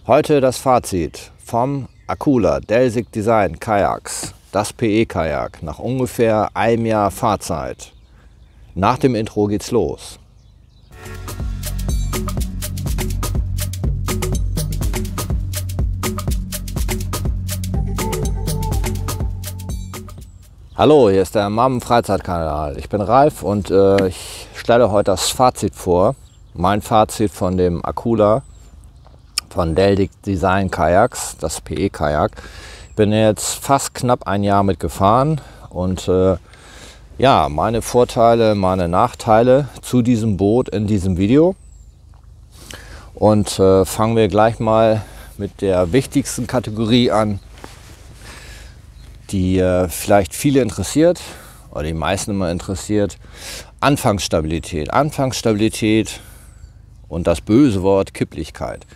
Heute das Fazit vom Akula Delsig Design Kajaks, das PE-Kajak, nach ungefähr einem Jahr Fahrzeit. Nach dem Intro geht's los. Hallo, hier ist der Mammen Freizeitkanal. Ich bin Ralf und ich stelle heute das Fazit vor. Mein Fazit von dem Akula von Delsig Design Kajaks, das PE-Kajak. Ich bin jetzt fast knapp ein Jahr mitgefahren und ja, meine Vorteile, meine Nachteile zu diesem Boot in diesem Video. Und fangen wir gleich mal mit der wichtigsten Kategorie an, die vielleicht viele interessiert oder die meisten immer interessiert. Anfangsstabilität. Anfangsstabilität und das böse Wort Kipplichkeit.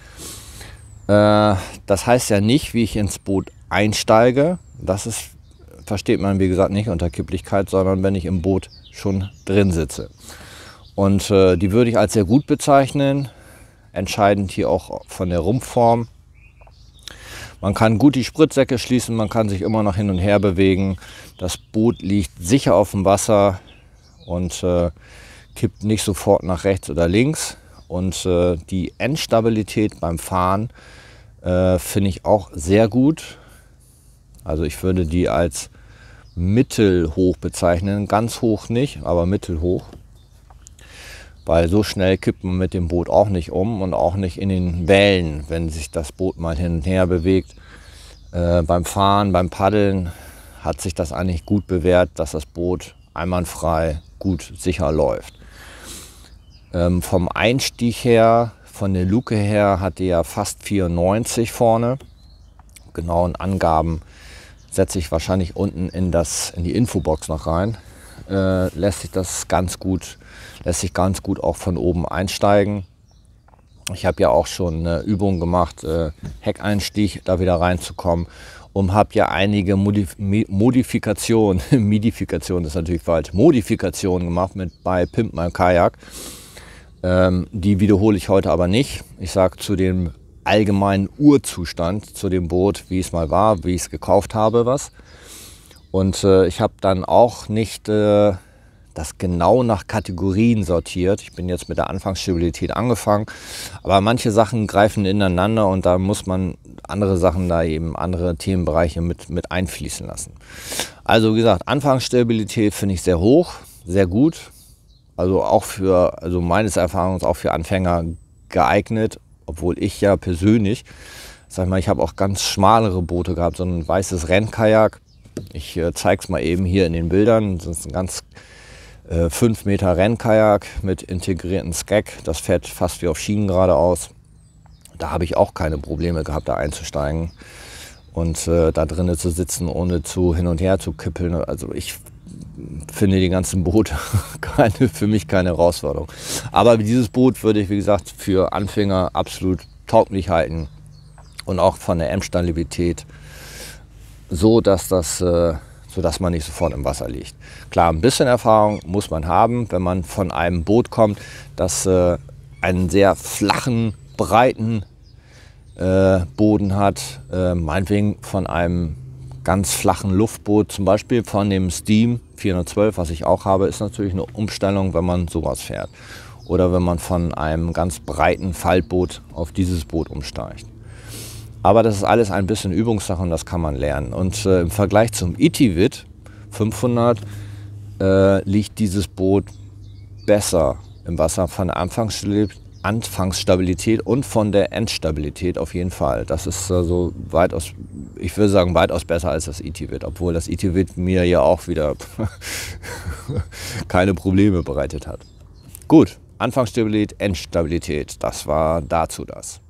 Das heißt ja nicht, wie ich ins Boot einsteige. Das versteht man, wie gesagt, nicht unter Kipplichkeit, sondern wenn ich im Boot schon drin sitze. Und die würde ich als sehr gut bezeichnen. Entscheidend hier auch von der Rumpfform. Man kann gut die Spritsäcke schließen, man kann sich immer noch hin und her bewegen. Das Boot liegt sicher auf dem Wasser und kippt nicht sofort nach rechts oder links. Und die Endstabilität beim Fahren finde ich auch sehr gut. Also ich würde die als mittelhoch bezeichnen. Ganz hoch nicht, aber mittelhoch. Weil so schnell kippt man mit dem Boot auch nicht um und auch nicht in den Wellen, wenn sich das Boot mal hin und her bewegt. Beim Fahren, beim Paddeln hat sich das eigentlich gut bewährt, dass das Boot einwandfrei gut sicher läuft. Vom Einstieg her, von der Luke her, hat die ja fast 94 vorne. Genauen Angaben setze ich wahrscheinlich unten in die Infobox noch rein. Lässt sich ganz gut auch von oben einsteigen. Ich habe ja auch schon eine Übung gemacht, Heckeinstieg, da wieder reinzukommen. Und habe ja einige Modifikationen, Modifikation ist natürlich falsch, Modifikationen gemacht bei Pimp My Kajak. Die wiederhole ich heute aber nicht. Ich sage zu dem allgemeinen Urzustand, zu dem Boot, wie es mal war, wie ich es gekauft habe, was. Und ich habe dann auch nicht das genau nach Kategorien sortiert. Ich bin jetzt mit der Anfangsstabilität angefangen, aber manche Sachen greifen ineinander und da muss man andere Sachen, da eben andere Themenbereiche mit einfließen lassen. Also wie gesagt, Anfangsstabilität finde ich sehr hoch, sehr gut. Also auch also meines Erfahrungs auch für Anfänger geeignet, obwohl ich ja persönlich, sag ich mal, ich habe auch ganz schmalere Boote gehabt, so ein weißes Rennkajak. Ich zeige es mal eben hier in den Bildern. Das ist ein ganz 5 Meter Rennkajak mit integrierten Skeg. Das fährt fast wie auf Schienen geradeaus. Da habe ich auch keine Probleme gehabt, da einzusteigen und da drinnen zu sitzen, ohne hin und her zu kippeln. Also ich finde die ganzen Boote für mich keine Herausforderung. Aber dieses Boot würde ich, wie gesagt, für Anfänger absolut tauglich halten und auch von der Endstabilität so, dass man nicht sofort im Wasser liegt. Klar, ein bisschen Erfahrung muss man haben, wenn man von einem Boot kommt, das einen sehr flachen, breiten Boden hat, meinetwegen von einem ganz flachen Luftboot, zum Beispiel von dem Steam 412, was ich auch habe, ist natürlich eine Umstellung, wenn man sowas fährt. Oder wenn man von einem ganz breiten Faltboot auf dieses Boot umsteigt. Aber das ist alles ein bisschen Übungssache und das kann man lernen. Und im Vergleich zum Itivit 500 liegt dieses Boot besser im Wasser von der Anfangsstabilität und von der Endstabilität auf jeden Fall. Das ist so weitaus, ich würde sagen, weitaus besser als das Itivit, obwohl das Itivit mir ja auch wieder keine Probleme bereitet hat. Gut, Anfangsstabilität, Endstabilität, das war dazu das.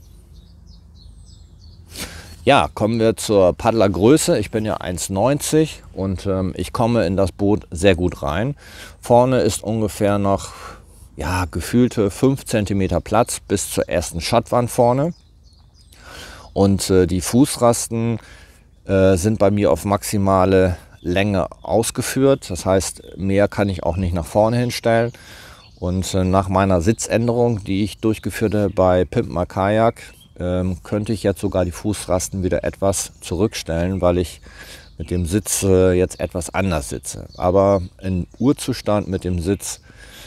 Ja, kommen wir zur Paddlergröße. Ich bin ja 1,90 und ich komme in das Boot sehr gut rein. Vorne ist ungefähr noch gefühlte 5 cm Platz bis zur ersten Schottwand vorne. Und die Fußrasten sind bei mir auf maximale Länge ausgeführt. Das heißt, mehr kann ich auch nicht nach vorne hinstellen. Und nach meiner Sitzänderung, die ich durchgeführt habe bei Pimp My Kajak, könnte ich jetzt sogar die Fußrasten wieder etwas zurückstellen, weil ich mit dem Sitz jetzt etwas anders sitze. Aber im Urzustand mit dem Sitz,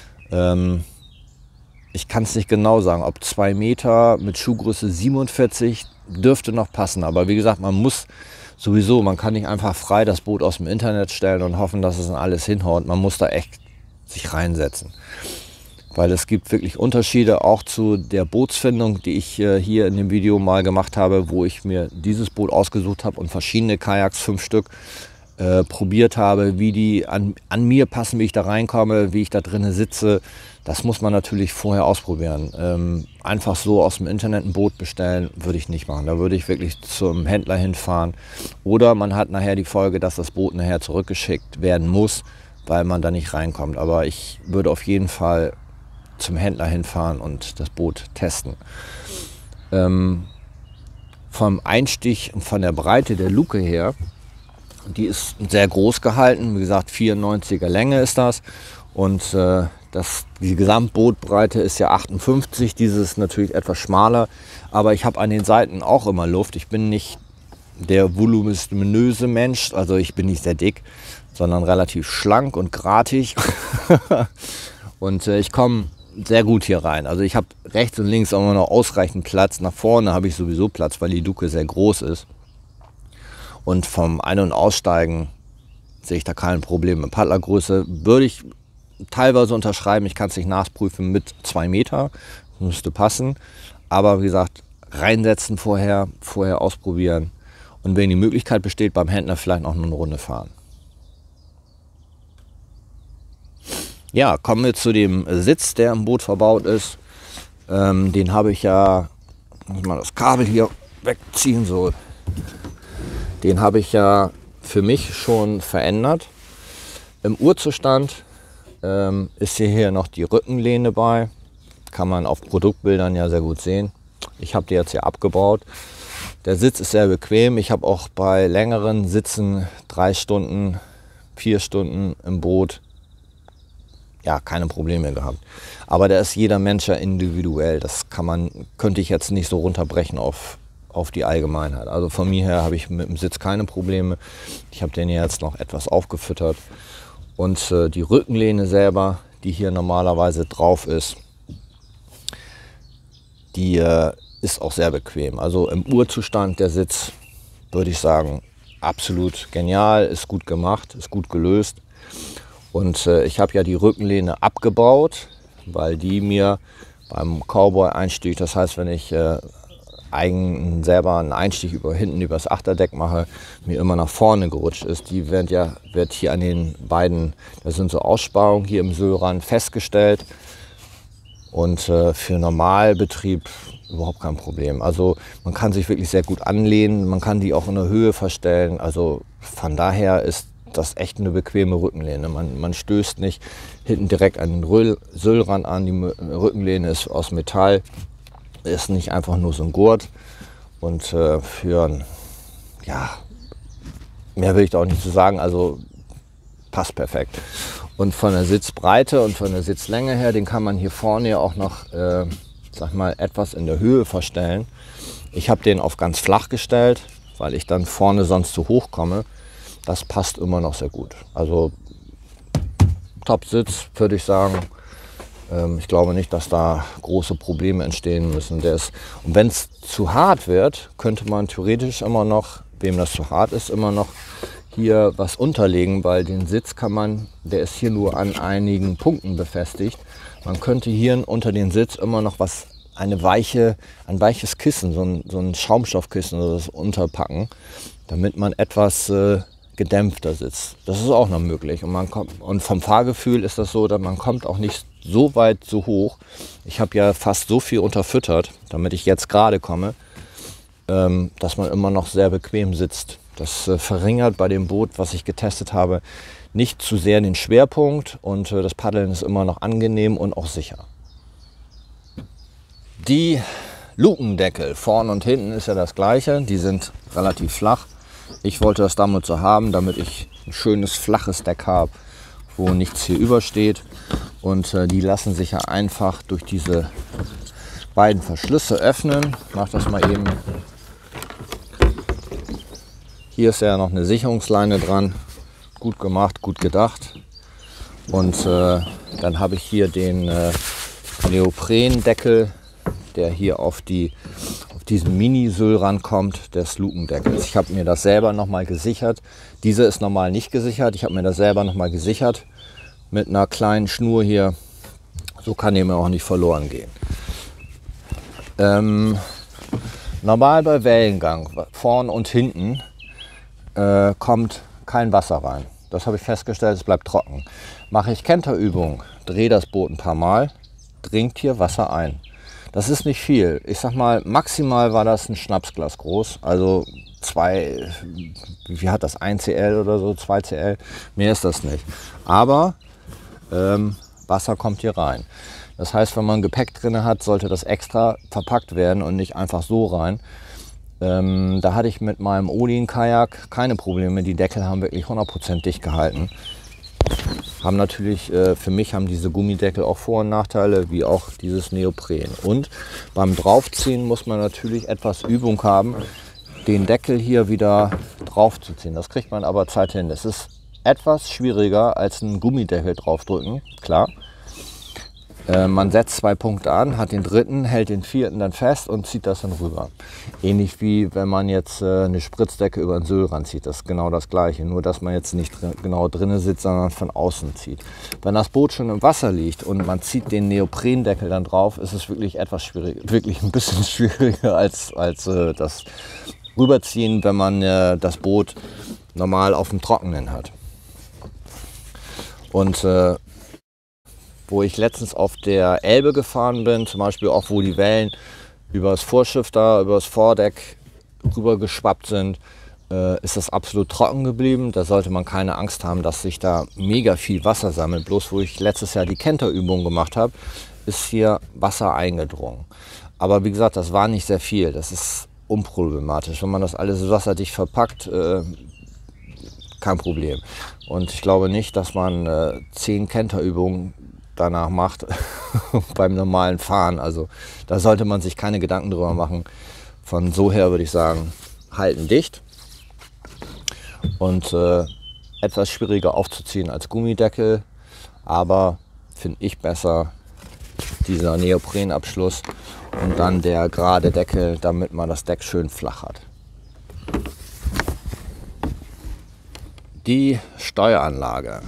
ich kann es nicht genau sagen, ob 2 Meter mit Schuhgröße 47 dürfte noch passen. Aber wie gesagt, man muss sowieso, man kann nicht einfach frei das Boot aus dem Internet stellen und hoffen, dass es in alles hinhaut. Man muss da echt sich reinsetzen. Weil es gibt wirklich Unterschiede auch zu der Bootsfindung, die ich hier in dem Video mal gemacht habe, wo ich mir dieses Boot ausgesucht habe und verschiedene Kajaks, 5 Stück, probiert habe, wie die an mir passen, wie ich da reinkomme, wie ich da drinnen sitze. Das muss man natürlich vorher ausprobieren. Einfach so aus dem Internet ein Boot bestellen, würde ich nicht machen. Da würde ich wirklich zum Händler hinfahren. Oder man hat nachher die Folge, dass das Boot nachher zurückgeschickt werden muss, weil man da nicht reinkommt. Aber ich würde auf jeden Fall zum Händler hinfahren und das Boot testen. Vom Einstich und von der Breite der Luke her, die ist sehr groß gehalten. Wie gesagt, 94er Länge ist das. Und die Gesamtbootbreite ist ja 58. Dieses ist natürlich etwas schmaler. Aber ich habe an den Seiten auch immer Luft. Ich bin nicht der voluminöse Mensch. Also ich bin nicht sehr dick, sondern relativ schlank und gratig. Und ich komme sehr gut hier rein. Also ich habe rechts und links auch immer noch ausreichend Platz. Nach vorne habe ich sowieso Platz, weil die Luke sehr groß ist. Und vom Ein- und Aussteigen sehe ich da kein Problem. Mit Paddlergröße würde ich teilweise unterschreiben. Ich kann es nicht nachprüfen mit 2 Meter. Das müsste passen. Aber wie gesagt, reinsetzen vorher ausprobieren. Und wenn die Möglichkeit besteht, beim Händler vielleicht noch eine Runde fahren. Ja, kommen wir zu dem Sitz, der im Boot verbaut ist. Den habe ich ja, muss ich mal das Kabel hier wegziehen, so. Den habe ich ja für mich schon verändert. Im Urzustand ist hier noch die Rückenlehne bei. Kann man auf Produktbildern ja sehr gut sehen. Ich habe die jetzt hier abgebaut. Der Sitz ist sehr bequem. Ich habe auch bei längeren Sitzen 3 Stunden, 4 Stunden im Boot ja keine Probleme gehabt. Aber da ist jeder Mensch ja individuell. Das könnte ich jetzt nicht so runterbrechen auf die Allgemeinheit. Also von mir her habe ich mit dem Sitz keine Probleme. Ich habe den jetzt noch etwas aufgefüttert. Und die Rückenlehne selber, die hier normalerweise drauf ist, die ist auch sehr bequem. Also im Urzustand der Sitz, würde ich sagen, absolut genial, ist gut gemacht, ist gut gelöst. Und ich habe ja die Rückenlehne abgebaut, weil die mir beim Cowboy-Einstieg, das heißt, wenn ich selber einen Einstieg hinten übers Achterdeck mache, mir immer nach vorne gerutscht ist. Die wird hier an den beiden, das sind so Aussparungen hier im Söhlrand festgestellt. Und für Normalbetrieb überhaupt kein Problem. Also man kann sich wirklich sehr gut anlehnen, man kann die auch in der Höhe verstellen. Also von daher ist das echt eine bequeme Rückenlehne. Man stößt nicht hinten direkt an den Söhlrand an. Die Rückenlehne ist aus Metall. Ist nicht einfach nur so ein Gurt. Und mehr will ich da auch nicht zu sagen, also passt perfekt. Und von der Sitzbreite und von der Sitzlänge her, den kann man hier vorne ja auch noch, etwas in der Höhe verstellen. Ich habe den auf ganz flach gestellt, weil ich dann vorne sonst zu hoch komme. Das passt immer noch sehr gut. Also Top-Sitz, würde ich sagen. Ich glaube nicht, dass da große Probleme entstehen müssen. Und wenn es zu hart wird, könnte man theoretisch immer noch, wem das zu hart ist, immer noch hier was unterlegen, weil den Sitz der ist hier nur an einigen Punkten befestigt. Man könnte hier unter den Sitz immer noch ein weiches Kissen, so ein Schaumstoffkissen oder das unterpacken, damit man etwas gedämpfter sitzt. Das ist auch noch möglich. Und vom Fahrgefühl ist das so, dass man kommt auch nicht so weit so hoch. Ich habe ja fast so viel unterfüttert, damit ich jetzt gerade komme, dass man immer noch sehr bequem sitzt. Das verringert bei dem Boot, was ich getestet habe, nicht zu sehr den Schwerpunkt und das Paddeln ist immer noch angenehm und auch sicher. Die Lukendeckel vorn und hinten ist ja das gleiche, die sind relativ flach. Ich wollte das damit so haben, damit ich ein schönes flaches Deck habe, wo nichts hier übersteht. Und die lassen sich ja einfach durch diese beiden Verschlüsse öffnen. Ich mache das mal eben. Hier ist ja noch eine Sicherungsleine dran. Gut gemacht, gut gedacht. Und dann habe ich hier den Neoprendeckel, der hier auf diesen Mini-Syll rankommt, des Lukendeckels. Ich habe mir das selber nochmal gesichert. Dieser ist normal nicht gesichert. Ich habe mir das selber nochmal gesichert mit einer kleinen Schnur hier. So kann der mir auch nicht verloren gehen. Normal bei Wellengang, vorn und hinten, kommt kein Wasser rein. Das habe ich festgestellt, es bleibt trocken. Mache ich Kenterübung, drehe das Boot ein paar Mal, dringt hier Wasser ein. Das ist nicht viel. Ich sag mal, maximal war das ein Schnapsglas groß. Also wie hat das, 1 CL oder so, 2 CL. Mehr ist das nicht. Aber Wasser kommt hier rein. Das heißt, wenn man Gepäck drin hat, sollte das extra verpackt werden und nicht einfach so rein. Da hatte ich mit meinem Odin-Kajak keine Probleme. Die Deckel haben wirklich 100% dicht gehalten. Haben natürlich, für mich haben diese Gummideckel auch Vor- und Nachteile, wie auch dieses Neopren. Und beim Draufziehen muss man natürlich etwas Übung haben, den Deckel hier wieder draufzuziehen. Das kriegt man aber Zeit hin. Es ist etwas schwieriger als einen Gummideckel draufdrücken, klar. Man setzt 2 Punkte an, hat den dritten, hält den vierten dann fest und zieht das dann rüber. Ähnlich wie wenn man jetzt eine Spritzdecke über den Syll ranzieht. Das ist genau das Gleiche, nur dass man jetzt nicht genau drinnen sitzt, sondern von außen zieht. Wenn das Boot schon im Wasser liegt und man zieht den Neoprendeckel dann drauf, ist es wirklich etwas schwierig, wirklich ein bisschen schwieriger als das Rüberziehen, wenn man das Boot normal auf dem Trockenen hat. Und wo ich letztens auf der Elbe gefahren bin, zum Beispiel auch wo die Wellen über das Vorschiff da, über das Vordeck rüber geschwappt sind, ist das absolut trocken geblieben. Da sollte man keine Angst haben, dass sich da mega viel Wasser sammelt. Bloß wo ich letztes Jahr die Kenterübung gemacht habe, ist hier Wasser eingedrungen. Aber wie gesagt, das war nicht sehr viel. Das ist unproblematisch. Wenn man das alles wasserdicht verpackt, kein Problem. Und ich glaube nicht, dass man 10 Kenterübungen danach macht beim normalen Fahren. Also da sollte man sich keine Gedanken drüber machen. Von so her würde ich sagen, halten dicht und etwas schwieriger aufzuziehen als Gummideckel, aber finde ich besser dieser Neoprenabschluss und dann der gerade Deckel, damit man das Deck schön flach hat. Die Steueranlage.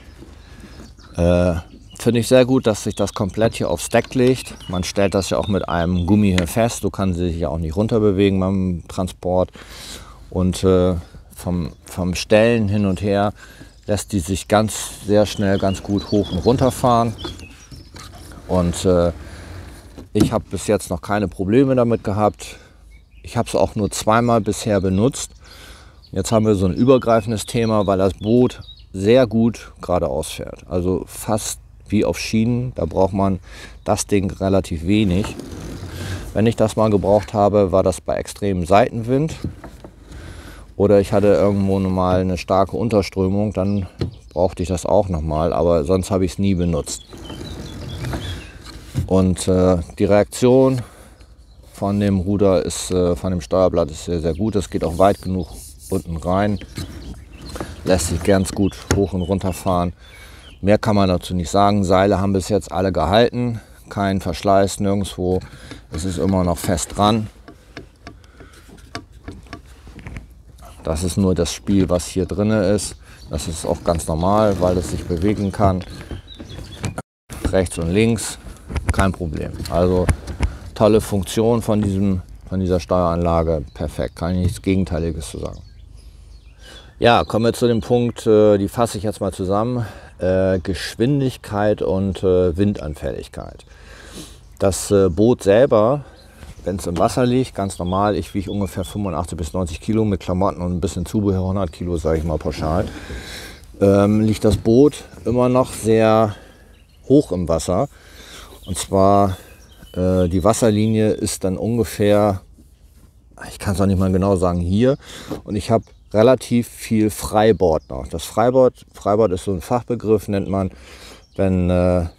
Finde ich sehr gut, dass sich das komplett hier aufs Deck legt. Man stellt das ja auch mit einem Gummi hier fest. So kann sie sich ja auch nicht runterbewegen beim Transport. Und vom Stellen hin und her lässt die sich sehr schnell ganz gut hoch und runter fahren. Und ich habe bis jetzt noch keine Probleme damit gehabt. Ich habe es auch nur zweimal bisher benutzt. Jetzt haben wir so ein übergreifendes Thema, weil das Boot sehr gut geradeaus fährt. Also fast wie auf Schienen, da braucht man das Ding relativ wenig. Wenn ich das mal gebraucht habe, war das bei extremem Seitenwind oder ich hatte irgendwo mal eine starke Unterströmung, dann brauchte ich das auch nochmal, aber sonst habe ich es nie benutzt. Und die Reaktion von dem Ruder ist, von dem Steuerblatt ist sehr, sehr gut. Es geht auch weit genug unten rein, lässt sich ganz gut hoch und runter fahren. Mehr kann man dazu nicht sagen. Seile haben bis jetzt alle gehalten, kein Verschleiß nirgendwo. Es ist immer noch fest dran. Das ist nur das Spiel, was hier drin ist. Das ist auch ganz normal, weil es sich bewegen kann. Rechts und links, kein Problem. Also tolle Funktion von dieser Steueranlage. Perfekt, kann ich nichts Gegenteiliges zu sagen. Ja, kommen wir zu dem Punkt, die fasse ich jetzt mal zusammen. Geschwindigkeit und Windanfälligkeit. Das Boot selber, wenn es im Wasser liegt, ganz normal, ich wiege ungefähr 85 bis 90 Kilo mit Klamotten und ein bisschen Zubehör, 100 Kilo, sage ich mal pauschal, liegt das Boot immer noch sehr hoch im Wasser. Und zwar die Wasserlinie ist dann ungefähr, ich kann es auch nicht mal genau sagen, hier. Und ich habe relativ viel Freibord noch. Das Freibord ist so ein Fachbegriff, nennt man, wenn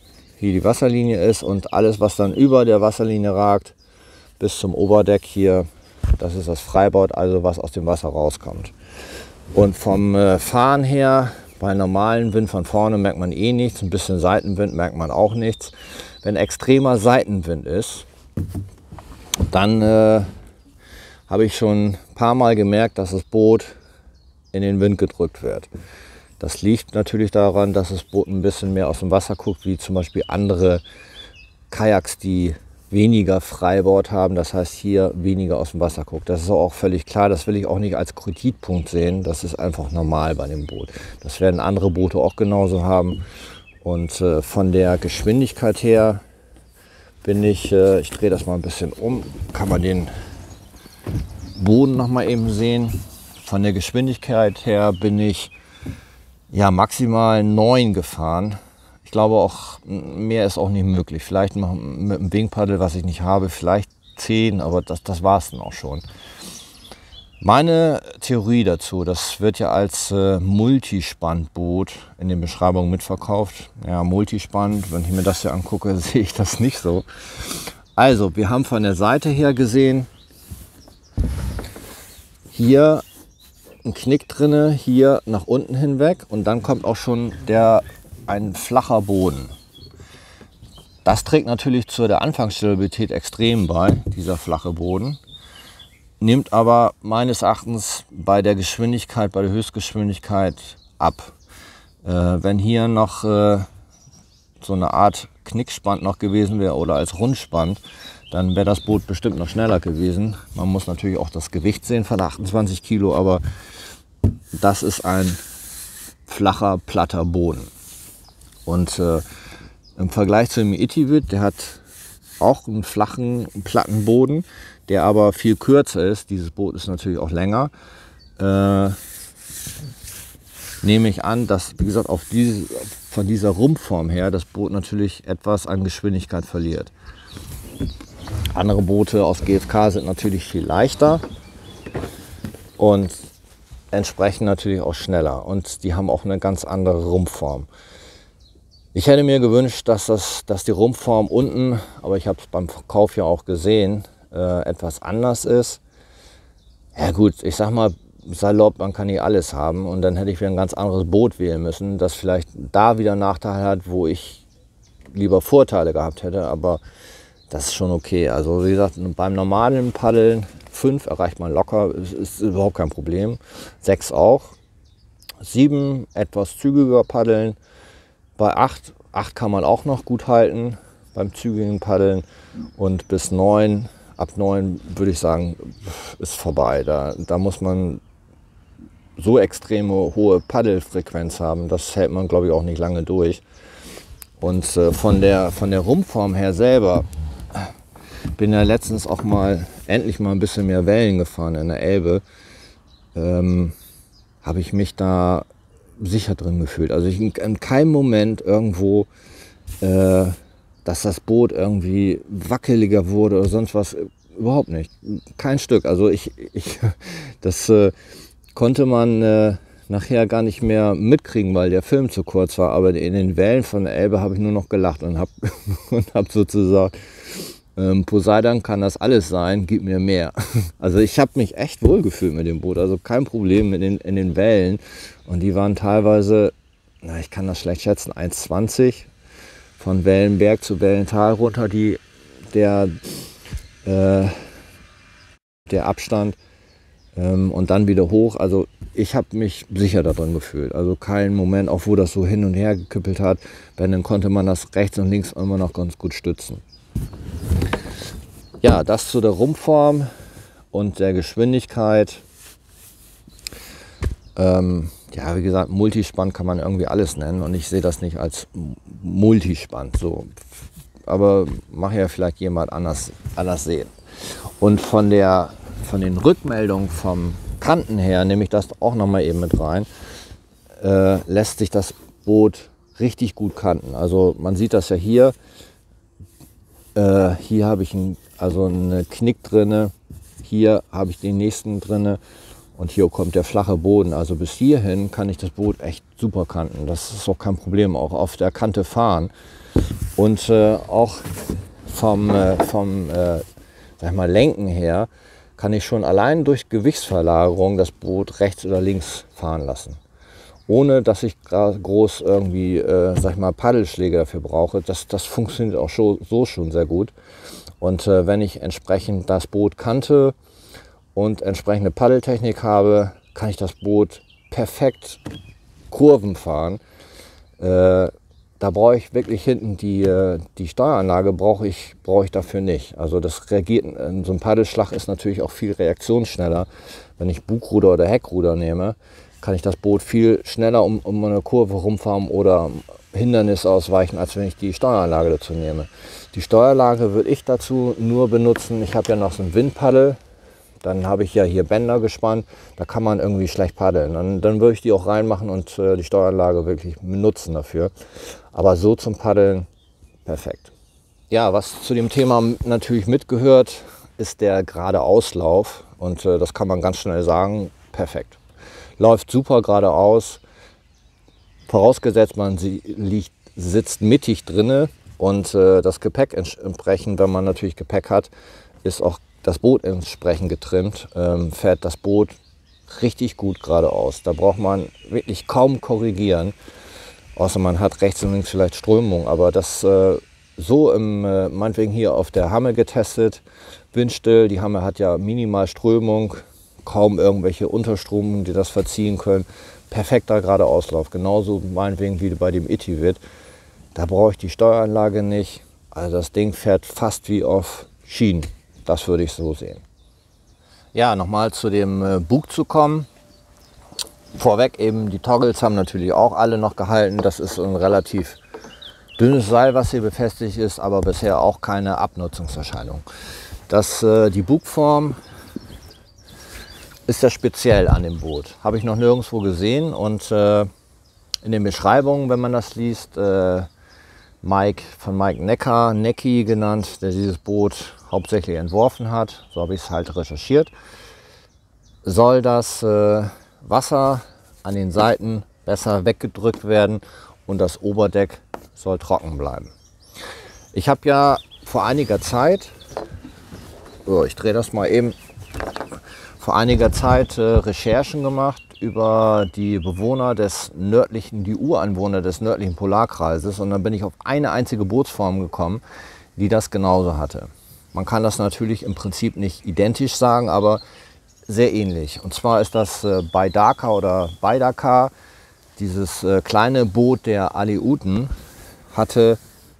hier die Wasserlinie ist und alles, was dann über der Wasserlinie ragt, bis zum Oberdeck hier, das ist das Freibord, also was aus dem Wasser rauskommt. Und vom Fahren her, bei normalem Wind von vorne merkt man eh nichts, ein bisschen Seitenwind merkt man auch nichts. Wenn extremer Seitenwind ist, dann habe ich schon ein paar Mal gemerkt, dass das Boot in den Wind gedrückt wird. Das liegt natürlich daran, dass das Boot ein bisschen mehr aus dem Wasser guckt, wie zum Beispiel andere Kajaks, die weniger Freibord haben, das heißt hier weniger aus dem Wasser guckt. Das ist auch völlig klar, das will ich auch nicht als Kritikpunkt sehen, das ist einfach normal bei dem Boot. Das werden andere Boote auch genauso haben und von der Geschwindigkeit her bin ich drehe das mal ein bisschen um, kann man den Boden noch mal eben sehen. Von der Geschwindigkeit her bin ich ja maximal 9 gefahren. Ich glaube auch, mehr ist auch nicht möglich. Vielleicht noch mit einem Wingpaddel, was ich nicht habe, vielleicht 10, aber das war es dann auch schon. Meine Theorie dazu, das wird ja als Multispannboot in den Beschreibungen mitverkauft. Ja, Multispann, wenn ich mir das hier angucke, sehe ich das nicht so. Also, wir haben von der Seite her gesehen, hier ein Knick drinne, hier nach unten hinweg und dann kommt auch schon ein flacher Boden. Das trägt natürlich zu der Anfangsstabilität extrem bei, dieser flache Boden. Nimmt aber meines Erachtens bei der Geschwindigkeit, bei der Höchstgeschwindigkeit ab. Wenn hier noch so eine Art Knickspann noch gewesen wäre oder als Rundspann, dann wäre das Boot bestimmt noch schneller gewesen. Man muss natürlich auch das Gewicht sehen von 28 Kilo, aber das ist ein flacher, platter Boden. Und im Vergleich zu dem Itivit, der hat auch einen flachen, platten Boden, der aber viel kürzer ist. Dieses Boot ist natürlich auch länger. Nehme ich an, dass, wie gesagt, von dieser Rumpfform her das Boot natürlich etwas an Geschwindigkeit verliert. Andere Boote aus GFK sind natürlich viel leichter und entsprechend natürlich auch schneller. Und die haben auch eine ganz andere Rumpfform. Ich hätte mir gewünscht, dass die Rumpfform unten, aber ich habe es beim Kauf ja auch gesehen, etwas anders ist. Ja gut, ich sag mal salopp, man kann nicht alles haben und dann hätte ich wieder ein ganz anderes Boot wählen müssen, das vielleicht da wieder Nachteile hat, wo ich lieber Vorteile gehabt hätte, aber das ist schon okay. Also wie gesagt, beim normalen Paddeln 5 erreicht man locker, ist überhaupt kein Problem. 6 auch. 7 etwas zügiger paddeln. Bei 8 kann man auch noch gut halten beim zügigen Paddeln. Und bis 9, ab 9 würde ich sagen, ist vorbei. Da muss man so extreme hohe Paddelfrequenz haben, das hält man glaube ich auch nicht lange durch. Und von der Rumpfform her selber bin ja letztens auch endlich mal ein bisschen mehr Wellen gefahren in der Elbe. Habe ich mich da sicher drin gefühlt. Also in keinem Moment irgendwo, dass das Boot irgendwie wackeliger wurde oder sonst was. Überhaupt nicht. Kein Stück. Also das konnte man nachher gar nicht mehr mitkriegen, weil der Film zu kurz war. Aber in den Wellen von der Elbe habe ich nur noch gelacht und hab sozusagen, Poseidon kann das alles sein, gib mir mehr. Also ich habe mich echt wohl gefühlt mit dem Boot, also kein Problem in den Wellen. Und die waren teilweise, ich kann das schlecht schätzen, 1,20 von Wellenberg zu Wellental runter, der Abstand und dann wieder hoch. Also ich habe mich sicher darin gefühlt. Also kein Moment, auch wo das so hin und her geküppelt hat, dann konnte man das rechts und links immer noch ganz gut stützen. Ja, das zu der Rumpfform und der Geschwindigkeit. Ja, wie gesagt, Multispann kann man irgendwie alles nennen und ich sehe das nicht als Multispann. So. Aber mag ja vielleicht jemand anders sehen. Und von den Rückmeldungen vom Kanten her, nehme ich das auch noch mal eben mit rein, lässt sich das Boot richtig gut kanten. Also man sieht das ja hier. Hier habe ich einen Knick drinne, hier habe ich den nächsten drinne Und hier kommt der flache Boden. Also bis hierhin kann ich das Boot echt super kanten. Das ist auch kein Problem, auch auf der Kante fahren. Und auch vom sag ich mal, Lenken her kann ich schon allein durch Gewichtsverlagerung das Boot rechts oder links fahren lassen. Ohne dass ich groß irgendwie, sag ich mal, Paddelschläge dafür brauche. Das funktioniert auch so schon sehr gut. Und wenn ich entsprechend das Boot kannte und entsprechende Paddeltechnik habe, kann ich das Boot perfekt Kurven fahren. Da brauche ich wirklich hinten die Steueranlage brauche ich dafür nicht. Also das reagiert, so ein Paddelschlag ist natürlich auch viel reaktionsschneller. Wenn ich Bugruder oder Heckruder nehme, kann ich das Boot viel schneller um eine Kurve rumfahren oder Hindernisse ausweichen, als wenn ich die Steueranlage dazu nehme. Die Steueranlage würde ich dazu nur benutzen. Ich habe ja noch so ein Windpaddel. Dann habe ich ja hier Bänder gespannt. Da kann man irgendwie schlecht paddeln. Dann würde ich die auch reinmachen und die Steueranlage wirklich benutzen dafür. Aber so zum Paddeln perfekt. Ja, was zu dem Thema natürlich mitgehört, ist der gerade Auslauf. Und das kann man ganz schnell sagen, perfekt. Läuft super geradeaus. Vorausgesetzt, man sitzt mittig drinne und das Gepäck entsprechend, wenn man natürlich Gepäck hat, ist auch das Boot entsprechend getrimmt, fährt das Boot richtig gut geradeaus. Da braucht man wirklich kaum korrigieren, außer man hat rechts und links vielleicht Strömung. Aber das so meinetwegen hier auf der Hamme getestet, windstill, die Hamme hat ja minimal Strömung, kaum irgendwelche Unterströmungen, die das verziehen können. Perfekter Geradeauslauf, genauso meinetwegen wie bei dem Itivit. Da brauche ich die Steueranlage nicht. Also das Ding fährt fast wie auf Schienen. Das würde ich so sehen. Ja, nochmal zu dem Bug zu kommen. Vorweg eben, die Toggles haben natürlich auch alle noch gehalten. Das ist ein relativ dünnes Seil, was hier befestigt ist, aber bisher auch keine Abnutzungserscheinung. Die Bugform ist ja speziell an dem Boot. Habe ich noch nirgendwo gesehen und in den Beschreibungen, wenn man das liest, Mike Necki genannt, der dieses Boot hauptsächlich entworfen hat, so habe ich es halt recherchiert, soll das Wasser an den Seiten besser weggedrückt werden und das Oberdeck soll trocken bleiben. Ich habe ja vor einiger Zeit, ich drehe das mal eben, Recherchen gemacht über die Ureinwohner des nördlichen Polarkreises und dann bin ich auf eine einzige Bootsform gekommen, die das genauso hatte. Man kann das natürlich im Prinzip nicht identisch sagen, aber sehr ähnlich. Und zwar ist das Baidaka, dieses kleine Boot der Aleuten, hatte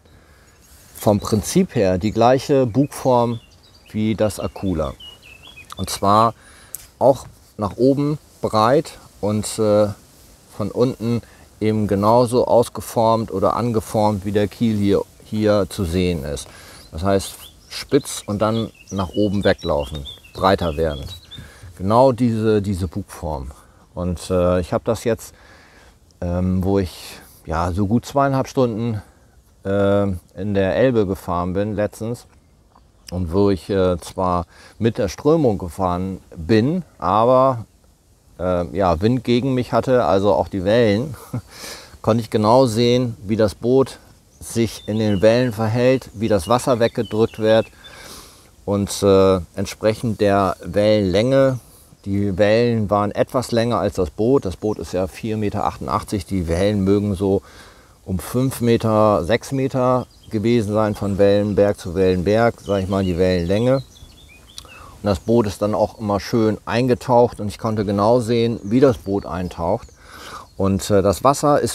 vom Prinzip her die gleiche Bugform wie das Akula. Und zwar auch nach oben breit und von unten eben genauso ausgeformt oder angeformt, wie der Kiel hier zu sehen ist. Das heißt spitz und dann nach oben weglaufen, breiter werdend. Genau diese Bugform. Und ich habe das jetzt, wo ich ja so gut 2,5 Stunden in der Elbe gefahren bin letztens, und wo ich zwar mit der Strömung gefahren bin, aber Wind gegen mich hatte, also auch die Wellen, konnte ich genau sehen, wie das Boot sich in den Wellen verhält, wie das Wasser weggedrückt wird und entsprechend der Wellenlänge. Die Wellen waren etwas länger als das Boot. Das Boot ist ja 4,88 Meter. Die Wellen mögen so um 5 Meter, 6 Meter gewesen sein, von Wellenberg zu Wellenberg, sage ich mal, die Wellenlänge. Und das Boot ist dann auch immer schön eingetaucht und ich konnte genau sehen, wie das Boot eintaucht. Und das Wasser ist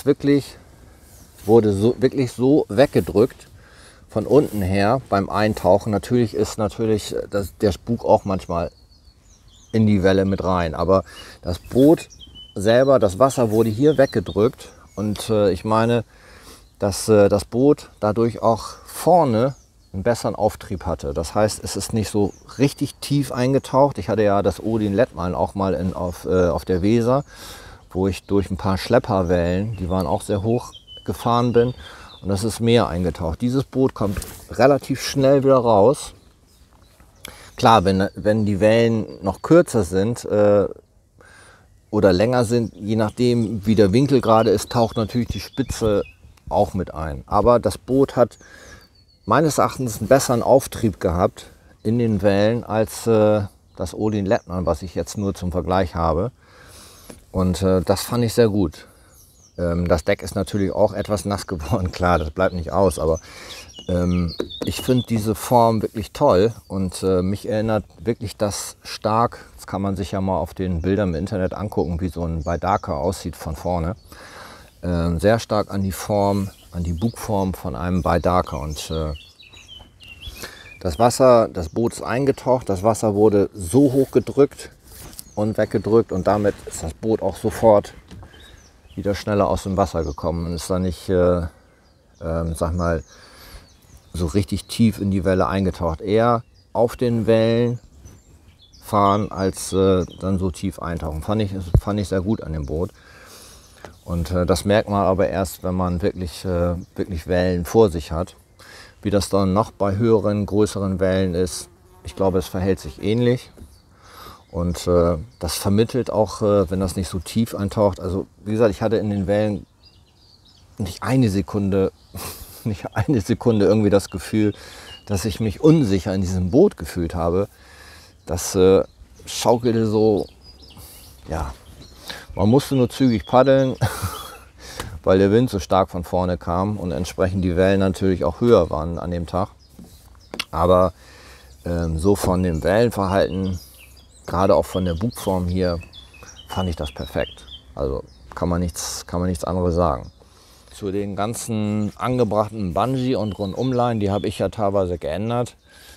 wurde wirklich so weggedrückt von unten her beim Eintauchen. Natürlich ist der Spuk auch manchmal in die Welle mit rein, aber das Boot selber, das Wasser wurde hier weggedrückt und ich meine, dass das Boot dadurch auch vorne einen besseren Auftrieb hatte. Das heißt, es ist nicht so richtig tief eingetaucht. Ich hatte ja das Odin Lettmann auch mal auf der Weser, wo ich durch ein paar Schlepperwellen, die waren auch sehr hoch, gefahren bin und das ist mehr eingetaucht. Dieses Boot kommt relativ schnell wieder raus. Klar, wenn die Wellen noch kürzer sind, oder länger sind, je nachdem wie der Winkel gerade ist, taucht natürlich die Spitze auch mit ein. Aber das Boot hat meines Erachtens einen besseren Auftrieb gehabt in den Wellen als das Odin Lettmann, was ich jetzt nur zum Vergleich habe. Und das fand ich sehr gut. Das Deck ist natürlich auch etwas nass geworden, klar, das bleibt nicht aus, aber ich finde diese Form wirklich toll und mich erinnert wirklich das stark, das kann man sich ja mal auf den Bildern im Internet angucken, wie so ein Baidaka aussieht von vorne, sehr stark an die Form, an die Bugform von einem Baidaka. Und das Wasser, das Boot ist eingetaucht, das Wasser wurde so hoch gedrückt und weggedrückt und damit ist das Boot auch sofort wieder schneller aus dem Wasser gekommen und ist dann nicht, sag mal, so richtig tief in die Welle eingetaucht. Eher auf den Wellen fahren, als dann so tief eintauchen. Fand ich sehr gut an dem Boot. Und das merkt man aber erst, wenn man wirklich Wellen vor sich hat. Wie das dann noch bei höheren, größeren Wellen ist, ich glaube, es verhält sich ähnlich. Und das vermittelt auch, wenn das nicht so tief eintaucht. Also wie gesagt, ich hatte in den Wellen nicht eine Sekunde irgendwie das Gefühl, dass ich mich unsicher in diesem Boot gefühlt habe. Das schaukelte so, ja, man musste nur zügig paddeln, weil der Wind so stark von vorne kam und entsprechend die Wellen natürlich auch höher waren an dem Tag. Aber so von dem Wellenverhalten, gerade auch von der Bugform hier, fand ich das perfekt. Also kann man nichts anderes sagen. Zu den ganzen angebrachten Bungee und Rundumleinen, die habe ich ja teilweise geändert.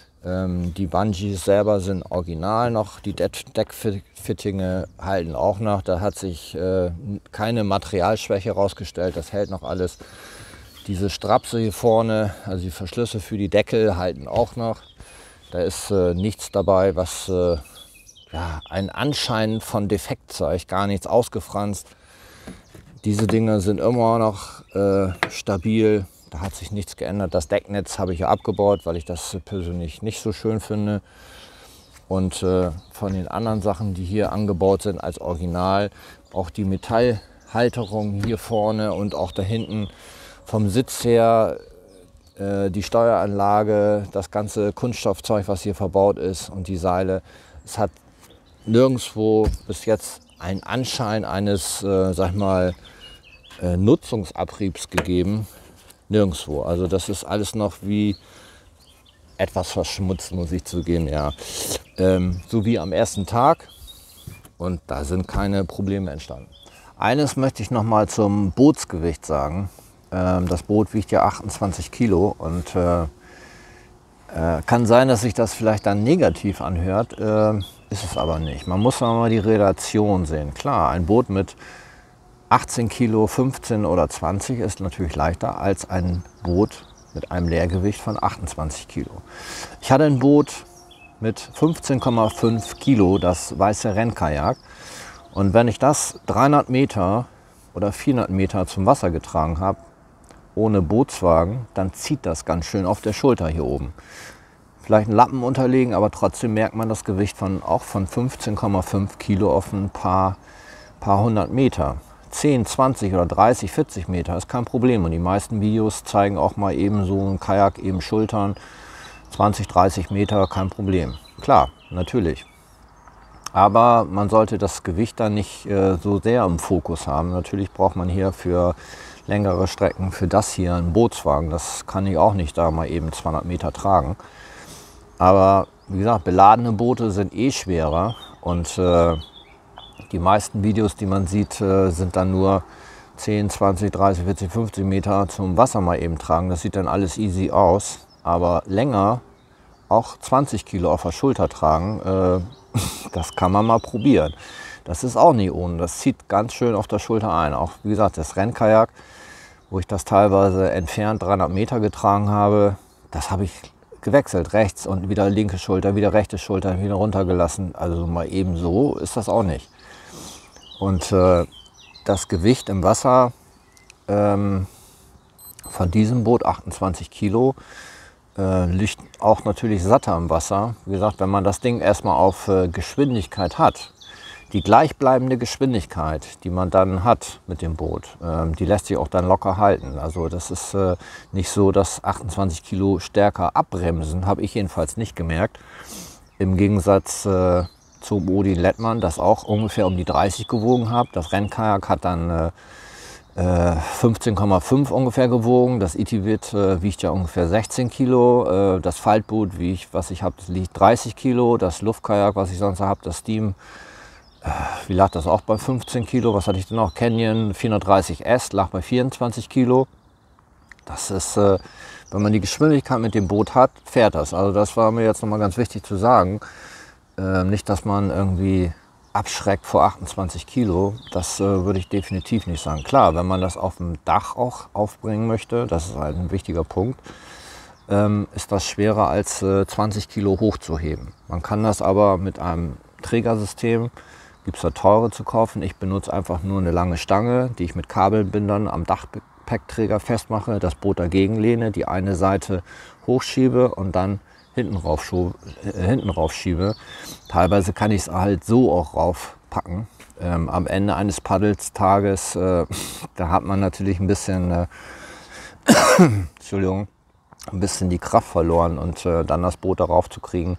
Die Bungees selber sind original noch, die Deckfittinge halten auch noch. Da hat sich keine Materialschwäche herausgestellt, das hält noch alles. Diese Strapse hier vorne, also die Verschlüsse für die Deckel, halten auch noch. Da ist nichts dabei, was ja, einen Anschein von defekt zeigt, gar nichts ausgefranst. Diese Dinge sind immer noch stabil, da hat sich nichts geändert. Das Decknetz habe ich ja abgebaut, weil ich das persönlich nicht so schön finde. Und von den anderen Sachen, die hier angebaut sind als Original, auch die Metallhalterung hier vorne und auch da hinten vom Sitz her, die Steueranlage, das ganze Kunststoffzeug, was hier verbaut ist und die Seile. Es hat nirgendwo bis jetzt einen Anschein eines, sag mal, Nutzungsabriebs gegeben. Nirgendwo. Also das ist alles noch wie etwas verschmutzt, muss ich zugeben, ja. So wie am ersten Tag und da sind keine Probleme entstanden. Eines möchte ich noch mal zum Bootsgewicht sagen. Das Boot wiegt ja 28 Kilo und kann sein, dass sich das vielleicht dann negativ anhört, ist es aber nicht. Man muss mal die Relation sehen. Klar, ein Boot mit 18 Kilo, 15 oder 20 ist natürlich leichter als ein Boot mit einem Leergewicht von 28 Kilo. Ich hatte ein Boot mit 15,5 Kilo, das weiße Rennkajak. Und wenn ich das 300 Meter oder 400 Meter zum Wasser getragen habe, ohne Bootswagen, dann zieht das ganz schön auf der Schulter hier oben. Vielleicht einen Lappen unterlegen, aber trotzdem merkt man das Gewicht auch von 15,5 Kilo auf ein paar hundert Meter. 10, 20 oder 30, 40 Meter ist kein Problem. Und die meisten Videos zeigen auch mal eben so ein Kajak, eben Schultern, 20, 30 Meter, kein Problem. Klar, natürlich. Aber man sollte das Gewicht dann nicht so sehr im Fokus haben. Natürlich braucht man hier für längere Strecken, für das hier einen Bootswagen. Das kann ich auch nicht da mal eben 200 Meter tragen. Aber wie gesagt, beladene Boote sind eh schwerer und die meisten Videos, die man sieht, sind dann nur 10, 20, 30, 40, 50 Meter zum Wasser mal eben tragen. Das sieht dann alles easy aus. Aber länger, auch 20 Kilo auf der Schulter tragen, das kann man mal probieren. Das ist auch nicht ohne. Das zieht ganz schön auf der Schulter ein. Auch wie gesagt, das Rennkajak, wo ich das teilweise entfernt 300 Meter getragen habe, das habe ich gewechselt. Rechts und wieder linke Schulter, wieder rechte Schulter, wieder runtergelassen. Also mal eben so ist das auch nicht. Und das Gewicht im Wasser von diesem Boot, 28 Kilo, liegt auch natürlich satter im Wasser. Wie gesagt, wenn man das Ding erstmal auf Geschwindigkeit hat, die gleichbleibende Geschwindigkeit, die man dann hat mit dem Boot, die lässt sich auch dann locker halten. Also das ist nicht so, dass 28 Kilo stärker abbremsen, habe ich jedenfalls nicht gemerkt. Im Gegensatz zum Odin Lettmann, das auch ungefähr um die 30 gewogen hat. Das Rennkajak hat dann 15,5 ungefähr gewogen. Das Itivit wiegt ja ungefähr 16 Kilo. Das Faltboot, was ich habe, liegt 30 Kilo. Das Luftkajak, was ich sonst habe, das Steam, wie lag das auch bei 15 Kilo? Was hatte ich denn noch? Canyon 430S lag bei 24 Kilo. Das ist, wenn man die Geschwindigkeit mit dem Boot hat, fährt das. Also das war mir jetzt nochmal ganz wichtig zu sagen. Nicht, dass man irgendwie abschreckt vor 28 Kilo. Das würde ich definitiv nicht sagen. Klar, wenn man das auf dem Dach auch aufbringen möchte, das ist halt ein wichtiger Punkt, ist das schwerer als 20 Kilo hochzuheben. Man kann das aber mit einem Trägersystem, gibt es da teure zu kaufen. Ich benutze einfach nur eine lange Stange, die ich mit Kabelbindern am Dachgepäckträger festmache, das Boot dagegen lehne, die eine Seite hochschiebe und dann hinten rauf schiebe. Teilweise kann ich es halt so auch raufpacken. Am Ende eines Paddelstages, da hat man natürlich ein bisschen, Entschuldigung, ein bisschen die Kraft verloren und dann das Boot darauf zu kriegen,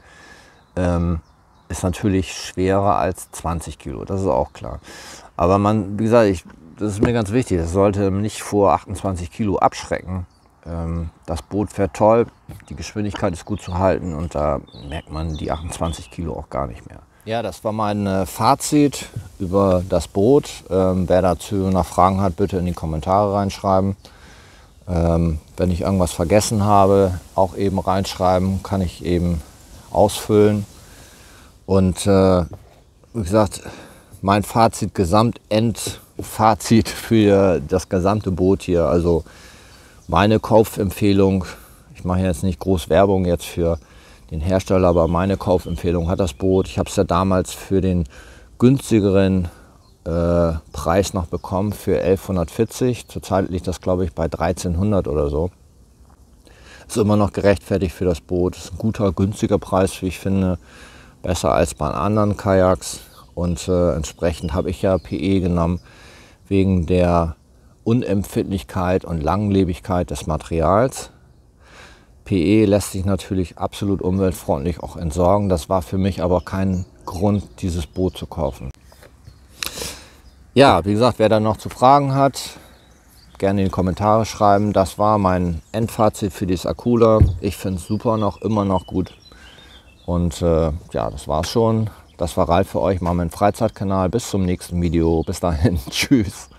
ist natürlich schwerer als 20 Kilo, das ist auch klar. Aber man, wie gesagt, das ist mir ganz wichtig, das sollte nicht vor 28 Kilo abschrecken. Das Boot fährt toll, die Geschwindigkeit ist gut zu halten und da merkt man die 28 Kilo auch gar nicht mehr. Ja, das war mein Fazit über das Boot. Wer dazu noch Fragen hat, bitte in die Kommentare reinschreiben. Wenn ich irgendwas vergessen habe, auch eben reinschreiben, kann ich eben ausfüllen. Und wie gesagt, mein Fazit, Endfazit für das gesamte Boot hier. Also meine Kaufempfehlung, ich mache jetzt nicht groß Werbung jetzt für den Hersteller, aber meine Kaufempfehlung hat das Boot. Ich habe es ja damals für den günstigeren Preis noch bekommen, für 1140. Zurzeit liegt das, glaube ich, bei 1300 oder so. Ist immer noch gerechtfertigt für das Boot. Ist ein guter, günstiger Preis, wie ich finde. Besser als bei anderen Kajaks. Und entsprechend habe ich ja PE genommen, wegen der Unempfindlichkeit und Langlebigkeit des Materials. PE lässt sich natürlich absolut umweltfreundlich auch entsorgen. Das war für mich aber kein Grund, dieses Boot zu kaufen. Ja, wie gesagt, wer da noch zu Fragen hat, gerne in die Kommentare schreiben. Das war mein Endfazit für dieses Akula. Ich finde es super immer noch gut. Und ja, das war's schon. Das war Ralf für euch, mal mein Freizeitkanal. Bis zum nächsten Video. Bis dahin. Tschüss.